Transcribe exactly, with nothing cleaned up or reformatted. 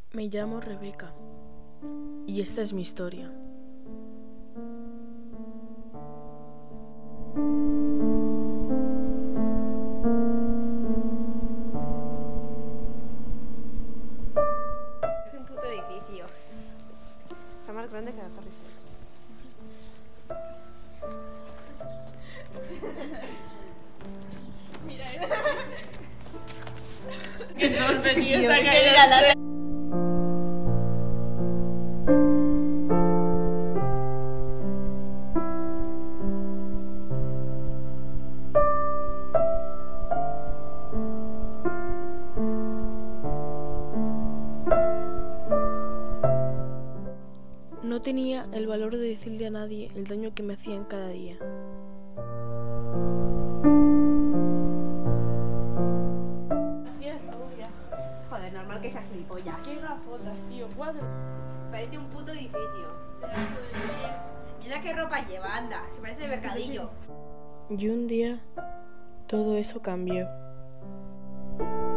Me llamo Rebeca y esta es mi historia. Es un puto edificio. Está más grande que la Torre Eiffel. Mira eso. Qué enorme, tío, Tío, esa es que calle mira no sé. las... No tenía el valor de decirle a nadie el daño que me hacían cada día. Así es, rubia. Joder, normal que sea gilipollas. Qué gafotas, tío. Cuatro. Parece un puto edificio. Pedazo de pies. Mira qué ropa lleva, anda. Se parece de mercadillo. Y un día todo eso cambió.